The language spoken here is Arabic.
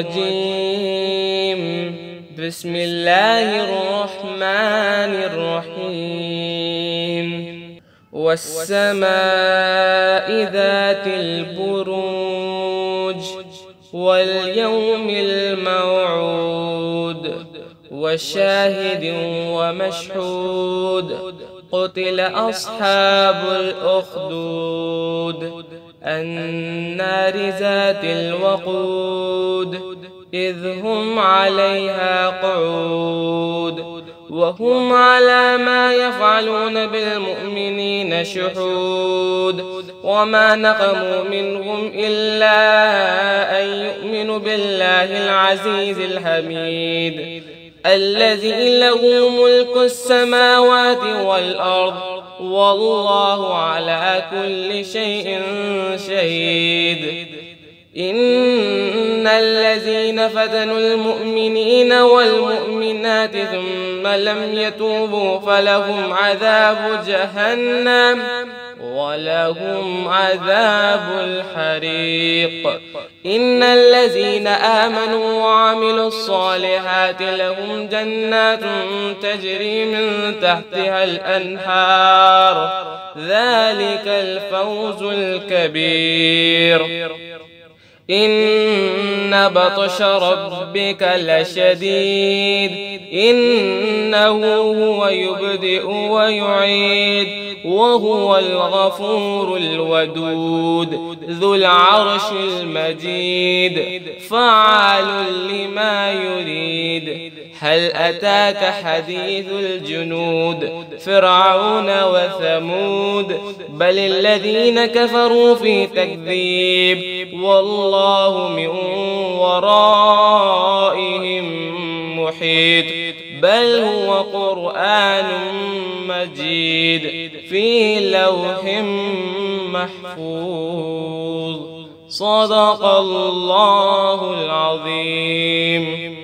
الرجيم. بسم الله الرحمن الرحيم. والسماء ذات البروج واليوم الموعود وشاهد ومشهود. قتل أصحاب الأخدود النار ذات الوقود إذ هم عليها قعود وهم على ما يفعلون بالمؤمنين شهود. وما نقموا منهم إلا أن يؤمنوا بالله العزيز الحميد الذي له ملك السماوات والأرض والله على كل شيء شهيد. إن الذين فتنوا المؤمنين والمؤمنات ثم لم يتوبوا فلهم عذاب جهنم ولهم عذاب الحريق. إن الذين آمنوا وعملوا الصالحات لهم جنات تجري من تحتها الأنهار ذلك الفوز الكبير. إن بطش ربك لشديد إنه هو يبدئ ويعيد وهو الغفور الودود ذو العرش المجيد فعال لما يريد. هل أتاك حديث الجنود فرعون وثمود بل الذين كفروا في تكذيب والله من ورائهم محيط. بل هو قرآن مجيد في لوح محفوظ. صدق الله العظيم.